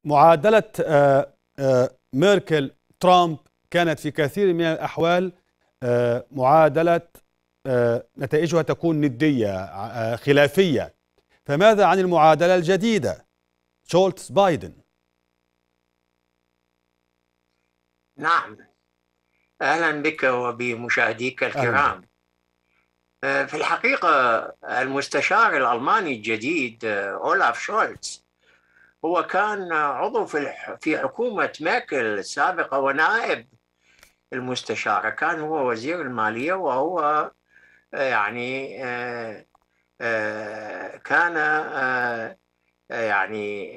معادلة ميركل ترامب كانت في كثير من الأحوال معادلة نتائجها تكون ندية خلافية، فماذا عن المعادلة الجديدة شولتز بايدن؟ نعم، أهلا بك وبمشاهديك الكرام. في الحقيقة المستشار الألماني الجديد أولاف شولتز هو كان عضو في حكومة ميركل السابقة ونائب المستشارة، كان هو وزير المالية، وهو يعني كان يعني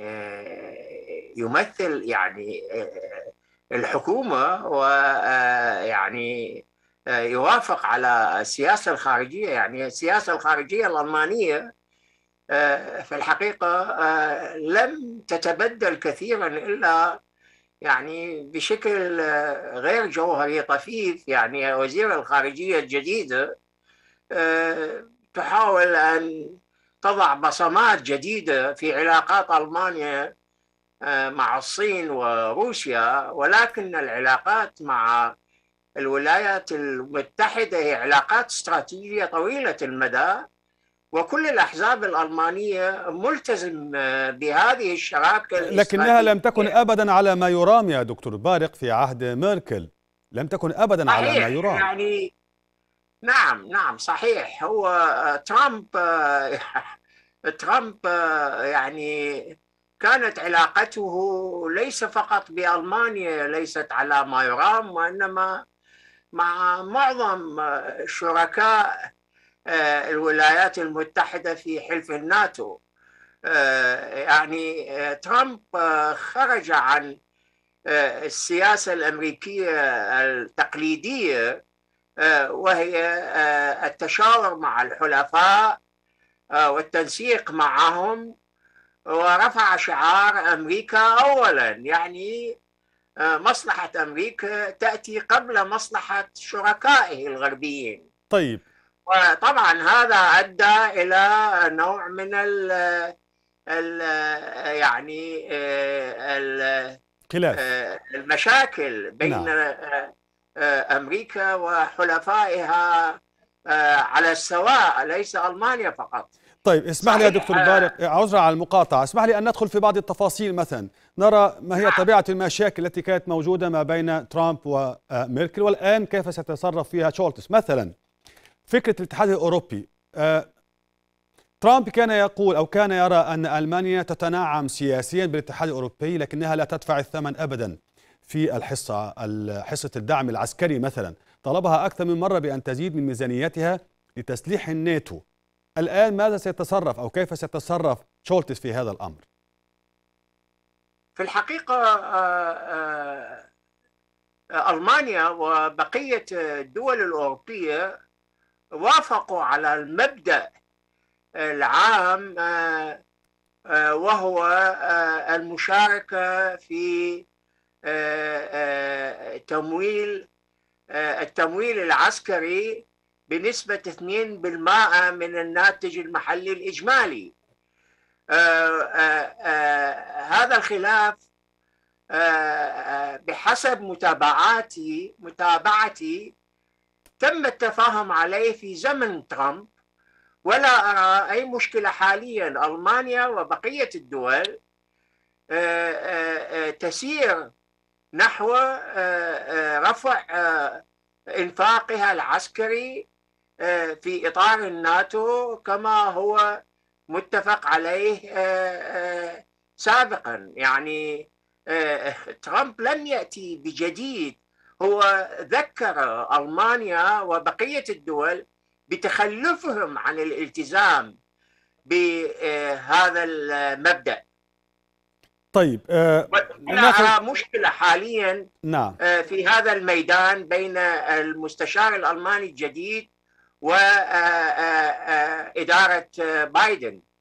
يمثل يعني الحكومة، ويعني يوافق على السياسة الخارجية. يعني السياسة الخارجية الألمانية في الحقيقة لم تتبدل كثيرا إلا يعني بشكل غير جوهري طفيف. يعني وزير الخارجية الجديدة تحاول أن تضع بصمات جديدة في علاقات ألمانيا مع الصين وروسيا، ولكن العلاقات مع الولايات المتحدة هي علاقات استراتيجية طويلة المدى، وكل الأحزاب الألمانية ملتزم بهذه الشراكة لكنها لم تكن أبدا على ما يرام يا دكتور بارق في عهد ميركل، لم تكن أبدا على ما يرام. يعني نعم صحيح. هو ترامب يعني كانت علاقته ليس فقط بألمانيا ليست على ما يرام، وإنما مع معظم شركاء الولايات المتحدة في حلف الناتو. يعني ترامب خرج عن السياسة الأمريكية التقليدية، وهي التشاور مع الحلفاء والتنسيق معهم، ورفع شعار أمريكا أولا. يعني مصلحة أمريكا تأتي قبل مصلحة شركائه الغربيين. طيب، وطبعا هذا أدى إلى نوع من يعني المشاكل بين أمريكا وحلفائها على السواء، ليس ألمانيا فقط. طيب، اسمح لي يا دكتور بارق، عذرا على المقاطعة، اسمح لي أن ندخل في بعض التفاصيل. مثلا نرى ما هي طبيعة المشاكل التي كانت موجودة ما بين ترامب وميركل، والآن كيف سيتصرف فيها شولتز. مثلا فكرة الاتحاد الأوروبي، ترامب كان يقول أو كان يرى أن ألمانيا تتنعم سياسيا بالاتحاد الأوروبي، لكنها لا تدفع الثمن أبدا في حصة الدعم العسكري. مثلا طلبها أكثر من مرة بأن تزيد من ميزانيتها لتسليح الناتو. الآن ماذا سيتصرف أو كيف سيتصرف شولتز في هذا الأمر؟ في الحقيقة ألمانيا وبقية الدول الأوروبية وافقوا على المبدأ العام، وهو المشاركة في التمويل العسكري بنسبة 2% من الناتج المحلي الإجمالي. هذا الخلاف بحسب متابعتي تم التفاهم عليه في زمن ترامب، ولا أرى أي مشكلة حاليا. ألمانيا وبقية الدول تسير نحو رفع إنفاقها العسكري في إطار الناتو كما هو متفق عليه سابقا. يعني ترامب لم يأتي بجديد، هو ذكر ألمانيا وبقية الدول بتخلفهم عن الالتزام بهذا المبدأ. طيب، أنا أرى مشكلة حاليا نعم في هذا الميدان بين المستشار الألماني الجديد وإدارة بايدن.